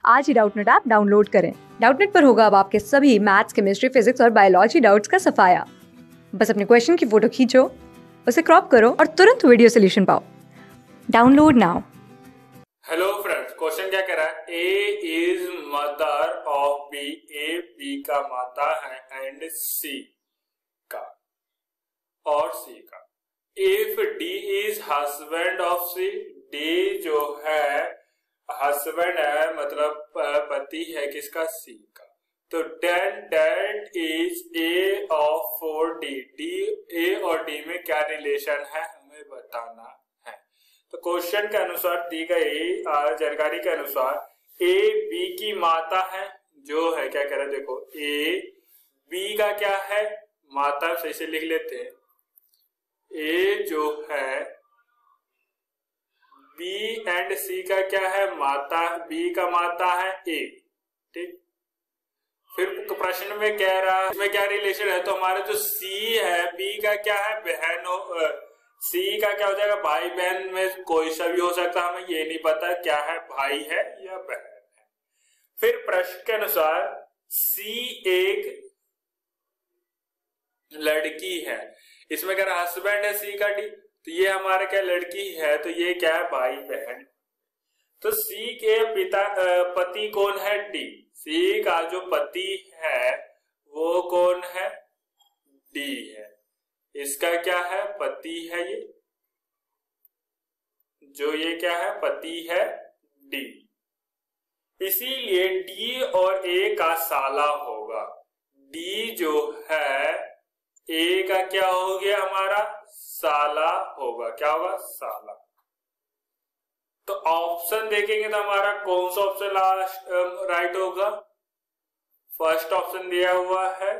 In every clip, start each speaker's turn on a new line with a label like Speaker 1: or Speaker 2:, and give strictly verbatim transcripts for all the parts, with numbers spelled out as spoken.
Speaker 1: आज ही Doubtnut app download करें। डाउटनेट पर होगा अब आपके सभी मैथ्स, केमिस्ट्री, फिजिक्स और बायोलॉजी डाउट्स का सफाया। बस अपने क्वेश्चन की फोटो खींचो, उसे क्रॉप करो और तुरंत वीडियो सोल्यूशन पाओ। Download now.
Speaker 2: Hello friends, question क्या कह रहा है? A is mother of B, A B का माता है एंड सी का और सी का। If D is husband of C, D जो है हस्बैंड है, मतलब पति है किसका? सी का। तो then that is A of four D, D A और डी में क्या रिलेशन है हमें बताना है। तो क्वेश्चन के अनुसार दी गई जानकारी के अनुसार ए बी की माता है, जो है क्या कह रहे हैं, देखो ए बी का क्या है? माता। सही से लिख लेते हैं। ए जो है बी एंड सी का क्या है? माता। बी का माता है ए, ठीक। फिर प्रश्न में कह रहा है इसमें क्या रिलेशन है, तो हमारा जो सी है बी का क्या है? बहन हो। सी का क्या हो जाएगा? भाई बहन में कोई सा भी हो सकता है, हमें ये नहीं पता क्या है, भाई है या बहन है। फिर प्रश्न के अनुसार सी एक लड़की है, इसमें कह रहा हस्बैंड है सी का डी, तो ये हमारे क्या लड़की है, तो ये क्या है? भाई बहन। तो सी के पिता पति कौन है? डी। सी का जो पति है वो कौन है? डी है। इसका क्या है? पति है ये, जो ये क्या है? पति है डी। इसीलिए डी और ए का साला होगा। डी जो है ए का क्या हो गया? हमारा साला होगा। क्या होगा? साला। तो ऑप्शन देखेंगे तो हमारा कौन सा ऑप्शन लास्ट राइट होगा? फर्स्ट ऑप्शन दिया हुआ है,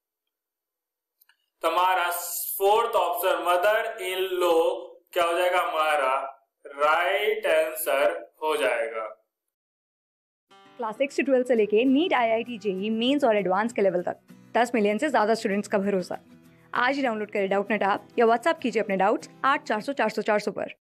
Speaker 2: तो हमारा fourth option mother in law क्या हो जाएगा? हमारा राइट आंसर हो जाएगा।
Speaker 1: क्लास सिक्स से ट्वेल्थ से लेके NEET, I I T, JEE mains और एडवांस के लेवल तक दस मिलियन से ज्यादा स्टूडेंट्स का भरोसा। आज ही डाउनलोड करें डाउटनेट ऐप या व्हाट्सएप कीजिए अपने डाउट्स आठ चार सौ चार सौ चार सौ पर।